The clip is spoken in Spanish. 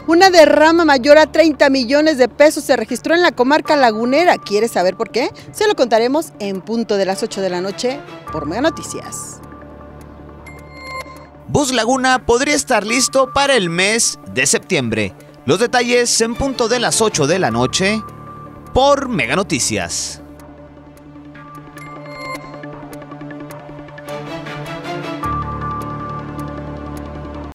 Una derrama mayor a 30 millones de pesos se registró en la comarca lagunera. ¿Quieres saber por qué? Se lo contaremos en punto de las 8 de la noche por Mega Noticias. Bus Laguna podría estar listo para el mes de septiembre. Los detalles en punto de las 8 de la noche por Mega Noticias.